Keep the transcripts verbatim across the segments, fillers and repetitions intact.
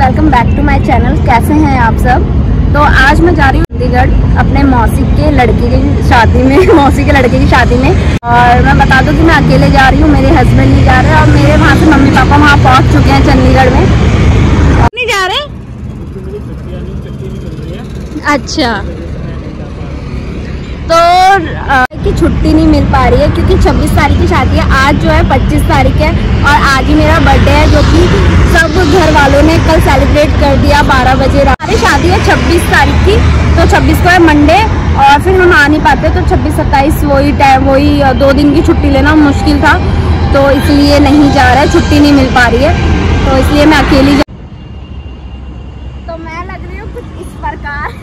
Welcome back to my channel. कैसे हैं आप सब। तो आज मैं जा रही हूँ चंडीगढ़ अपने मौसी के लड़के की शादी में मौसी के लड़के की शादी में। और मैं बता दूँ कि मैं अकेले जा रही हूँ, मेरे हस्बैंड नहीं जा रहे और मेरे वहाँ से मम्मी पापा वहाँ पहुँच चुके हैं चंडीगढ़ में। नहीं जा रहे? अच्छा, तो की छुट्टी नहीं मिल पा रही है क्योंकि छब्बीस तारीख की शादी है। आज जो है पच्चीस तारीख है और आज ही मेरा बर्थडे है, जो कि सब घर वालों ने कल सेलिब्रेट कर दिया बारह बजे रात। हमारी शादी है छब्बीस तारीख की, तो छब्बीस को है मंडे और फिर हम आ नहीं पाते, तो छब्बीस सत्ताईस वही टाइम वही दो दिन की छुट्टी लेना मुश्किल था, तो इसलिए नहीं जा रहा है, छुट्टी नहीं मिल पा रही है, तो इसलिए मैं अकेली जा। तो मैं लग रही हूँ कुछ इस प्रकार।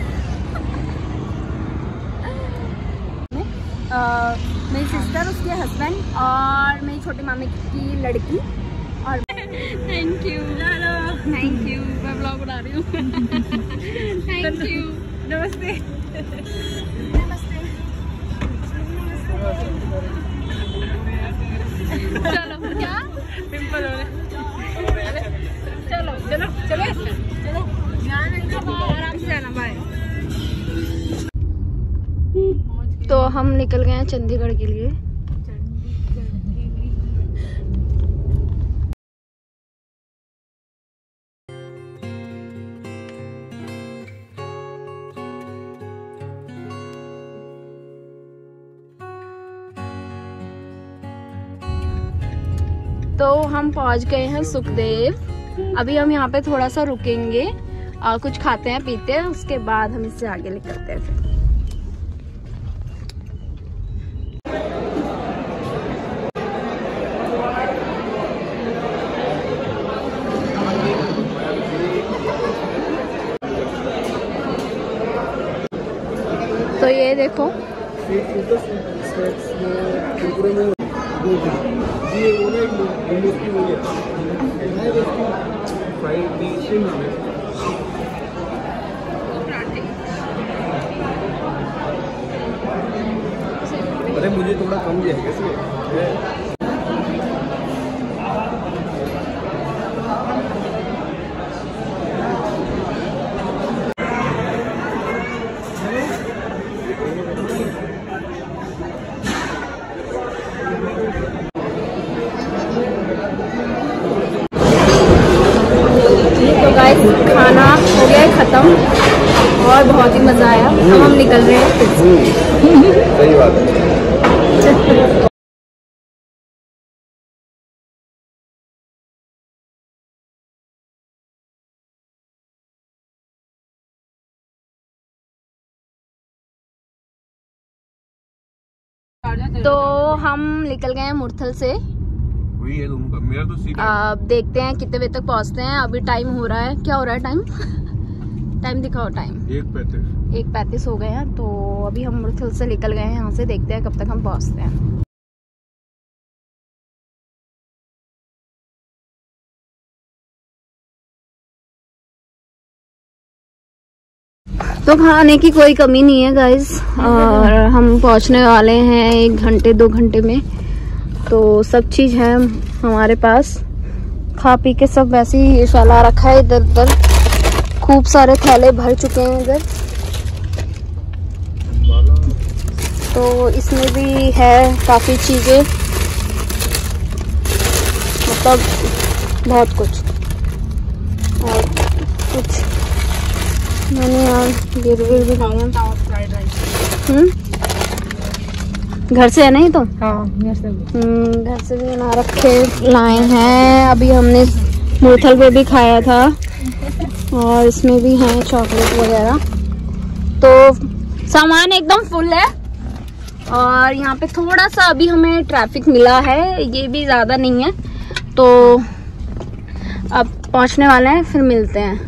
Uh, मेरी सिस्टर, उसके हस्बैंड और मेरी छोटी मामी की लड़की। और थैंक यू थैंक यू मैं ब्लॉग बना रही हूँ। Thank you. नमस्ते नमस्ते। चलो क्या पिंपल हो रहे। चलो चलो चले चलो ध्यान रखना, आराम से जाना। बाय। तो हम निकल गए हैं चंडीगढ़ के लिए। तो हम पहुंच गए हैं सुखदेव। अभी हम यहाँ पे थोड़ा सा रुकेंगे और कुछ खाते हैं पीते हैं, उसके बाद हम इससे आगे निकलते हैं। फिर तो ये देखो, अरे मुझे थोड़ा कम जाएगा। खाना हो गया है ख़त्म और बहुत ही मज़ा आया। अब हम निकल रहे हैं फिर से। सही बात है। तो हम निकल गए हैं मुरथल से। वही है दोनों का, मेरा तो सीधा। अब देखते हैं कितने बजे तक पहुंचते हैं। अभी टाइम हो रहा है, क्या हो रहा है टाइम? टाइम दिखाओ। टाइम एक पैंतीस एक पैंतीस हो गए हैं। तो अभी हम मुरथल से निकल गए हैं यहाँ से, देखते हैं कब तक हम पहुंचते हैं। तो खाने की कोई कमी नहीं है गाइस, और हम पहुंचने वाले हैं एक घंटे दो घंटे में। तो सब चीज है हमारे पास, खा पी के सब वैसे ही फैला रखा है इधर उधर। खूब सारे थैले भर चुके हैं इधर। तो इसमें भी है काफी चीजें, मतलब बहुत कुछ। और कुछ मैंने यहाँ गिरगिर भी लाया। हम्म घर से है नहीं तो हाँ, घर से हम्म घर से भी बना रखे लाए हैं। अभी हमने मुरथल पे भी खाया था और इसमें भी है चॉकलेट वगैरह। तो सामान एकदम फुल है और यहाँ पे थोड़ा सा अभी हमें ट्रैफिक मिला है, ये भी ज़्यादा नहीं है। तो अब पहुँचने वाले हैं, फिर मिलते हैं।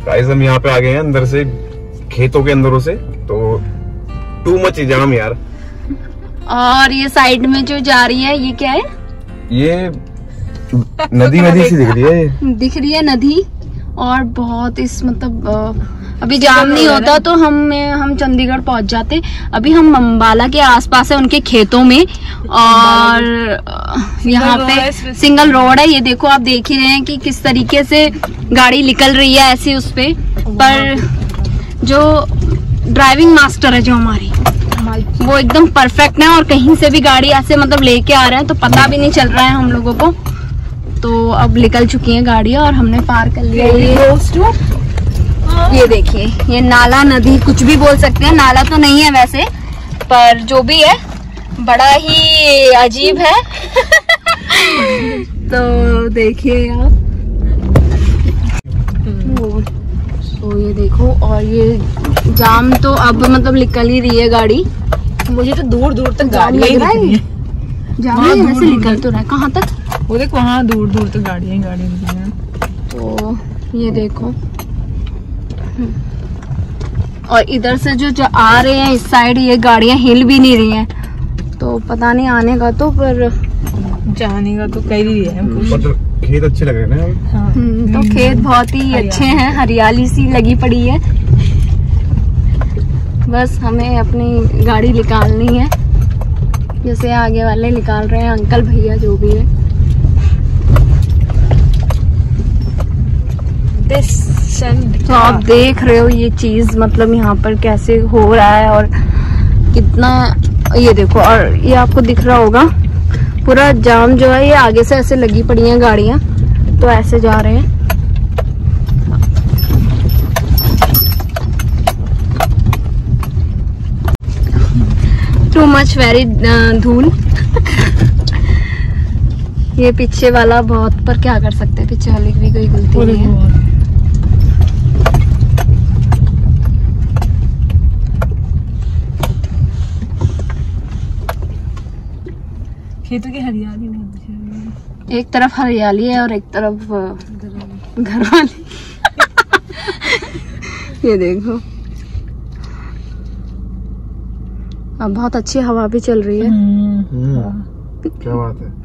गाइस हम यहाँ पे आ गए हैं अंदर से, खेतों के अंदरों से, तो टू मच जाम यार। और ये साइड में जो जा रही है ये क्या है? ये नदी नदी सी दिख रही है, ये दिख रही है नदी। और बहुत इस मतलब अभी जाम नहीं होता तो हम हम चंडीगढ़ पहुंच जाते। अभी हम अम्बाला के आसपास है, उनके खेतों में। और यहाँ पे सिंगल रोड है, ये देखो आप देख ही रहे हैं कि किस तरीके से गाड़ी निकल रही है ऐसे उस पे। पर जो ड्राइविंग मास्टर है जो हमारी, वो एकदम परफेक्ट है। और कहीं से भी गाड़ी ऐसे मतलब लेके आ रहे हैं तो पता भी नहीं चल रहा है हम लोगों को। तो अब निकल चुकी है गाड़ियाँ और हमने पार कर लिया ये। ये देखिए, ये नाला नदी कुछ भी बोल सकते हैं, नाला तो नहीं है वैसे, पर जो भी है बड़ा ही अजीब है। तो देखिए आप, तो ये देखो। और ये जाम तो अब मतलब निकल ही रही है गाड़ी। मुझे तो दूर दूर तक जाम लग रहा है, जाम हाँ, वैसे निकल तो रहा है। कहाँ तक? वो देखो वहाँ दूर दूर तक गाड़ियाँ गाड़ियाँ निकली हैं। तो ये देखो, और इधर से जो, जो आ रहे हैं इस साइड, ये गाड़ियां हिल भी नहीं रही हैं। तो पता नहीं आने का तो, पर जाने का तो कर ही है। मतलब खेत अच्छे लग रहे हैं। हाँ। तो खेत बहुत ही अच्छे हैं, हरियाली सी लगी पड़ी है। बस हमें अपनी गाड़ी निकालनी है, जैसे आगे वाले निकाल रहे हैं, अंकल भैया जो भी है। तो आप देख रहे हो ये चीज मतलब यहाँ पर कैसे हो रहा है और कितना, ये देखो। और ये आपको दिख रहा होगा पूरा जाम जो है, ये आगे से ऐसे लगी पड़ी हैं गाड़ियां, तो ऐसे जा रहे हैं। टू मच वेरी धूल। ये पीछे वाला बहुत, पर क्या कर सकते हैं, पीछे वाले की भी कोई गलती नहीं है। खेतों की हरियाली नहीं, एक तरफ हरियाली है और एक तरफ घर वाली। ये देखो, अब बहुत अच्छी हवा भी चल रही है। क्या बात है।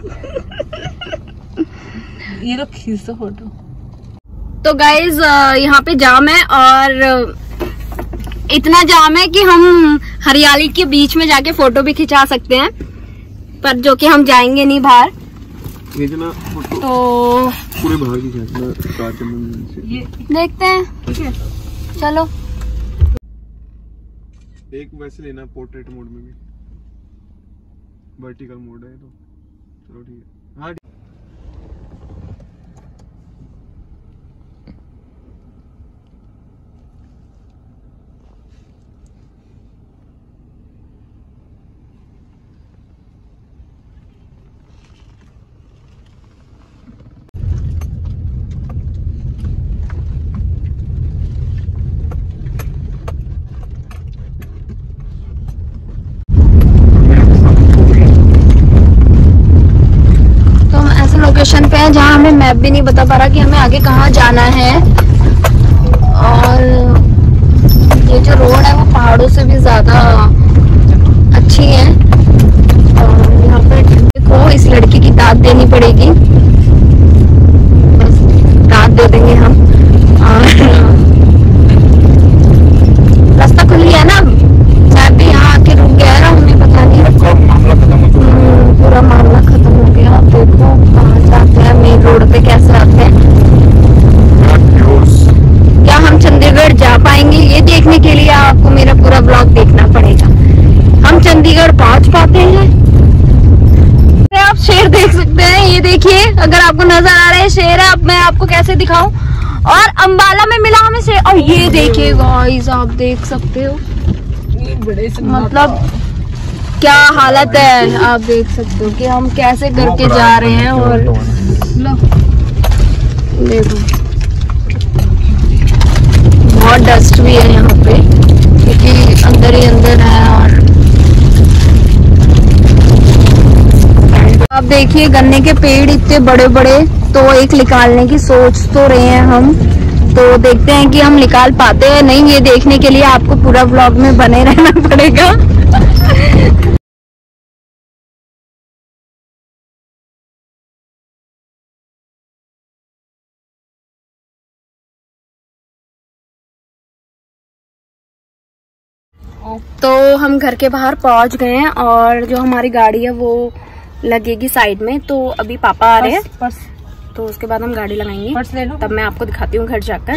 ये लोग खींचो फोटो। तो गाइज यहाँ पे जाम है, और इतना जाम है कि हम हरियाली के बीच में जाके फोटो भी खिंचा सकते हैं, पर जो कि हम जाएंगे नहीं बाहर। तो पूरे बाहर की से। देखते हैं, चलो। एक वैसे लेना पोर्ट्रेट मोड में भी, वर्टिकल मोड है तो चलो ठीक है। हाँ लोकेशन पे है जहाँ हमें मैप भी नहीं बता पा रहा कि हमें आगे कहाँ जाना है। और ये जो रोड है वो पहाड़ों से भी ज्यादा अच्छी है। और यहाँ पर देखो, इस लड़की की दाद देनी पड़ेगी, बस दाद दे देंगे हम। और रास्ता खुल गया ना, मैप भी यहाँ आके रुक गया है, हमें पता नहीं पूरा मामला खत्म हो गया। आप देखो कहाँ जाते हैं, मेन रोड पे कैसे आते हैं। क्या हम चंडीगढ़ जा पाएंगे, ये देखने के लिए आपको मेरा पूरा ब्लॉग देखना पड़ेगा। हम चंडीगढ़ पहुंच पाते हैं। आप शेर देख सकते हैं, ये देखिए, अगर आपको नजर आ रहा है शेर है। अब मैं आपको कैसे दिखाऊं। और अंबाला में मिला हमें शेर। और ये देखिए गाइस, आप देख सकते हो, मतलब क्या हालत है। आप देख सकते हो कि हम कैसे करके जा रहे हैं। और देखो बहुत डस्ट भी है यहाँ पे, क्योंकि अंदर ही अंदर है। और आप देखिए गन्ने के पेड़ इतने बड़े बड़े, तो एक निकालने की सोच तो रहे हैं हम, तो देखते हैं कि हम निकाल पाते हैं नहीं, ये देखने के लिए आपको पूरा व्लॉग में बने रहना पड़ेगा। तो हम घर के बाहर पहुंच गए हैं और जो हमारी गाड़ी है वो लगेगी साइड में। तो अभी पापा आ रहे हैं, पर्स तो उसके बाद हम गाड़ी लगाएंगे। पर्स ले लो। तब मैं आपको दिखाती हूँ घर जाकर।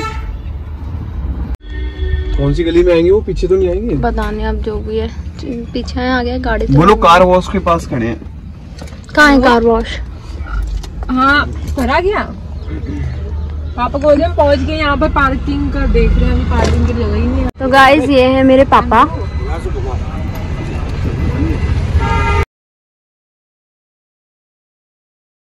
कौन सी गली में आएंगे वो? पीछे तो नहीं आएंगे? पता नहीं अब जो भी है, पीछे है, आ गया गाड़ी। तो बोलो कार वॉश के पास खड़े हैं। कहाँ है कार वॉश? हाँ भरा गया। पापा को हम पहुंच गए यहाँ पर, पार्किंग कर देख रहे हैं, अभी पार्किंग की जगह ही नहीं है। तो गाइस ये है मेरे पापा